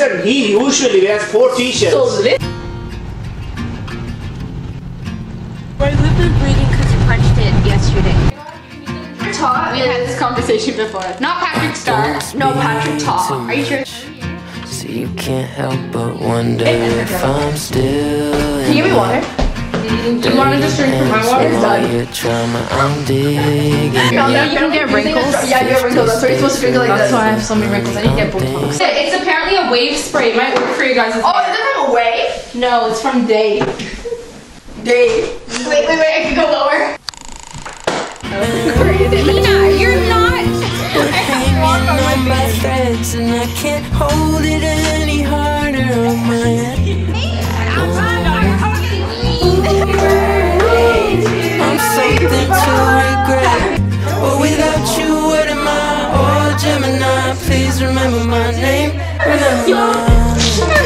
said he usually wears 4 t-shirts. So lit. We've been bleeding because you punched it yesterday. Todd, we had this conversation before. Not Patrick Star. No, Patrick Todd. Are you sure? So you can't help but wonder if I'm still. Can you give me water? Do you want to just drink from my water? It's done. Your trauma, I'm digging. No, you can get wrinkles. Yeah, you get wrinkles. That's why you're supposed to drink it like this. That's why I have so many wrinkles. I need to get Botox. It's apparently a wave spray. It might work for you guys. Oh, is it from a wave? No, it's from Dave. Dave. Wait, I can go lower. Nina, you're not. I can't walk on my threads and I can't hold it any harder on my head. I'm something to regret, but without you, what am I? Oh, Gemini, please remember my name. Remember mine.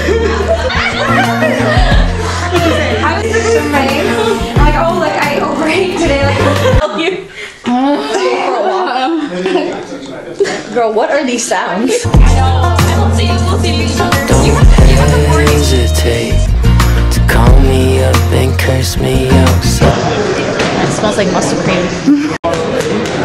I was thinking my name. Like, oh, like I overate today. Like, help you. Girl, what are these sounds? Don't hesitate to call me up and curse me out. It smells like mustard cream.